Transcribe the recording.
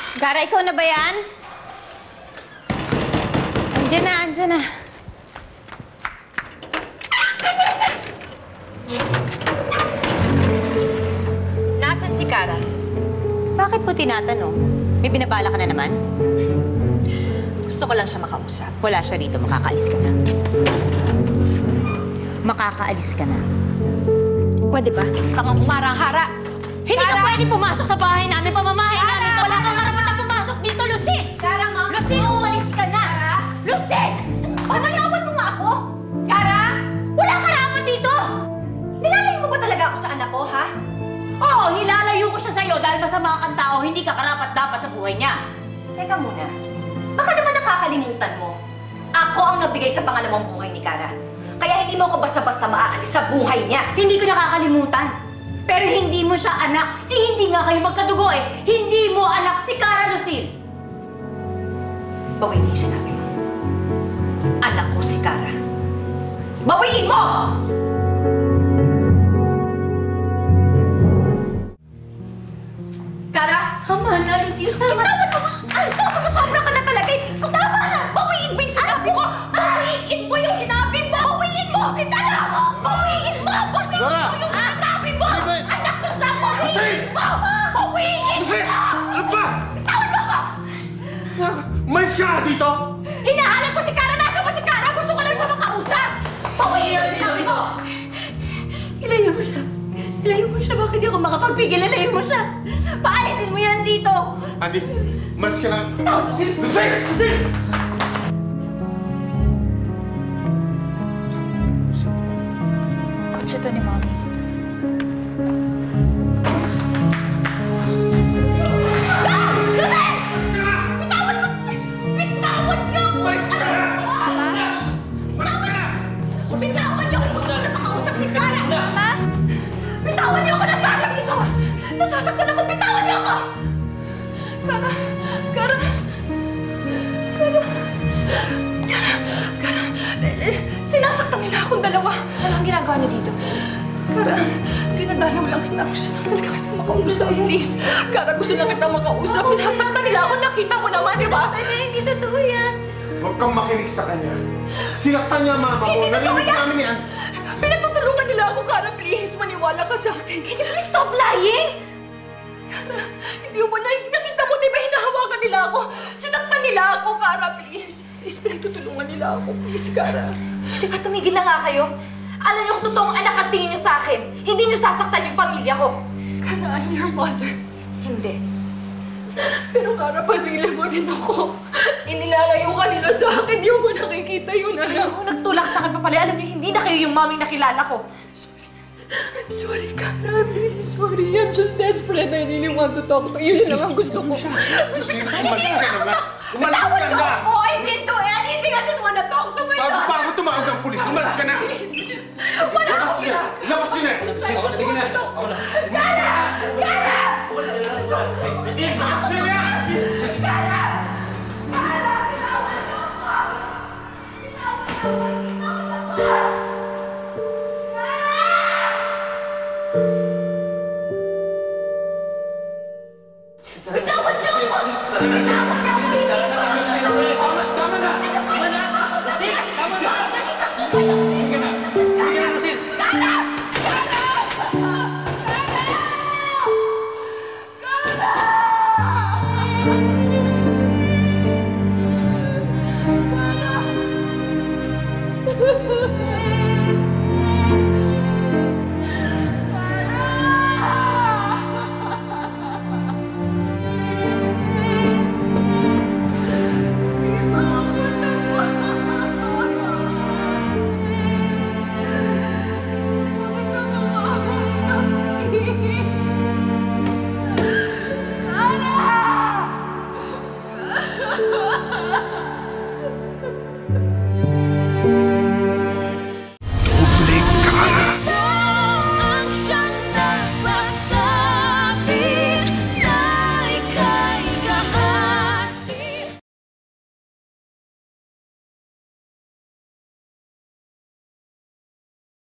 Gara, ikaw na ba yan? Andiyan na, andiyan na. Nasaan si Cara? Bakit po tinatanong? May binabala ka na naman? Gusto ko lang siya makausap. Wala siya rito, makakaalis ka na. Makakaalis ka na. Pwede ba? Tangang umarang-hara! Hindi ka pwede pumasok sa bahay namin, pamamahay namin. Wala kang karapatan pumasok dito, Lucille! Cara nga! Lucille, umalis ka na! Lucille! Panayawan mo nga ako! Cara! Wala ka rapat dito! Nilalayo mo ba talaga ako sa anak ko, ha? Oo, nilalayo ko siya sa'yo dahil masama kang tao, hindi ka karapat-dapat sa buhay niya. Teka muna. Baka naman nakakalimutan mo. Ako ang nagbigay sa pangalawang buhay ni Cara. Kaya hindi mo ako basta-basta maaalis sa buhay niya. Hindi ko nakakalimutan. Pero hindi mo siya anak. Hindi nga kayo magkadugo eh. Hindi mo anak si Cara, Lucille. Bawiin mo yung sinabi mo. Anak ko si Cara. Bawiin mo! Cara! Tama na, Lucille. Tama na. Tawad mo ba? Sumusobra ka na talaga eh! Kung tama na! Bawiin mo yung sinabi mo! Bawiin mo yung sinabi mo! Bawiin mo! Itala! Bawiin mo! Bawiin mo yung sinasabi mo! Anak ko siya! Bawiin mo! Bawiin mo! Ano ba? Tawad mo ko! Umalis ka nga dito! Hinahanap ko si Cara! Nasa ba si Cara? Gusto ko lang siya makausap! Bawiin mo yung sinabi mo! Ilayo mo siya. Ilayo mo siya. Bakit di ako makapagpigil? Ilayo mo siya. Paalisin mo yan dito. Andy, umalis ka na. Lucille! Lucille! Lucille! Kotse to ni Mommy. Bitawan niyo ako! Umalis ka na! Mama? Umalis ka na! Bitawan niyo ako! Gusto ko na makausap si Cara! Mama? Bitawan niyo ako! Nasasaktan ako! Nasasaktan ako! Bitawan niyo ako! Cara! Cara! Cara! Sinasaktan nila akong dalawa. Anong ginagawa niyo dito? Cara, dinadalaw lang kita. Gusto lang talaga kasi makausap, please. Cara, gusto lang kita makausap. Sinasaktan nila ako. Nakita mo naman, di ba? Hindi totoo yan. Huwag kang makinig sa kanya. Sinaktan niya ang mama mo. Hindi totoo Narinig yan! namin yan. Pinagtutulungan nila ako, Cara. Please, maniwala ka sa akin. Can you please stop lying? Cara, hindi mo na nakita mo, di ba hinahawakan nila ako? Sinaktan nila ako, Cara. Please. Please, pinagtutulungan nila ako. Please, Cara. Di ba tumigil na nga kayo? Alam niyo kung totoong anak at tingin niyo sa akin, hindi niyo sasaktan yung pamilya ko. Cara, I'm your mother. Hindi. Pero Cara, pamilya mo din ako. Inilalayo ka nila sa akin, di mo nakikita yun, anak. Kaya ako nagtulak sa akin pa pala. Alam niyo, hindi na kayo yung maming nakilala ko. I'm sorry, Cara. I'm really sorry. I'm just desperate. I really want to talk to you. Yun lang ang gusto ko. Lucille, umalis ka na nga. Umalis Bitawan ka niyo na! ako! I didn't do anything! I just wanna talk to my daughter! Bago tumawag ng pulis, umalis ka na! Wala Labas akong niya! Labas niya! Sige na. Ako na. Cara! Cara! Lucille! Lucille! Cara! Cara! Bitawan niyo ako! Bitawan niyo ako! Bitawan niyo ako! Bitawan niyo ako! Tama na! Sige na. Lucille. Cara! Cara! Cara! Cara!